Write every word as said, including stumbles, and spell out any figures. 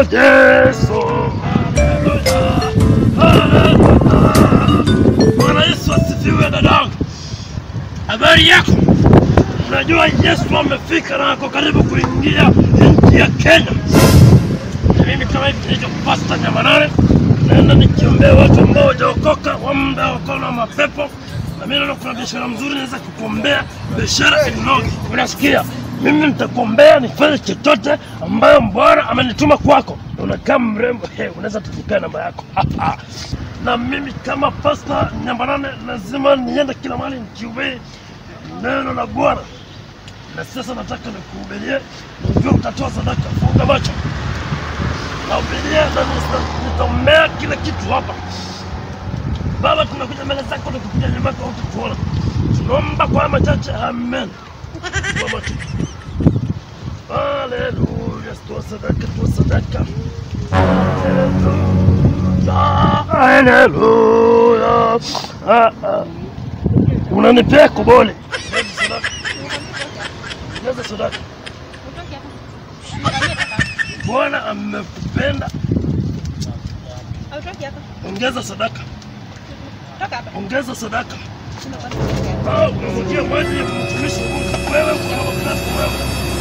Yesu. Bwana Yesu asifiwe dadangu. Habari yako? Unajua Yesu amefika na ako karibu kuingia nchi ya Kenya. Na mimi kama hivi ndio Pastor Nyamanare. Naenda nikiombea watu ambao hawajaokoka, ambao wako na mapepo. Na mimi naona kuna biashara mzuri naweza kukuombea, biashara inoge. Unasikia? Mimi nitakuombea nifanye chochote ambayo Bwana amenituma kwako. Unakaa mrembo, hey, unaweza tuchukua namba yako. Na mimi kama Pastor Nyamanare lazima niende kila mahali nikihubiri neno la Bwana. Na sasa nataka nikuhubirie, unajua utatoa sadaka, funga macho. Na ubirie na nitaombea kila kitu hapa. Baba, tunakuja mbele zako na kupiga nyuma yako utatuona. Tunaomba kwa machache, amen. Kwa macho. Haleluya, toa sadaka, toa sadaka. Haleluya. Haleluya. Unanipea kubole. Nenda sadaka. Bwana amekupenda. Ongeza sadaka. Ongeza sadaka. Ah, unamjia maji ya mtumishi Mungu wewe kwa wakati wewe.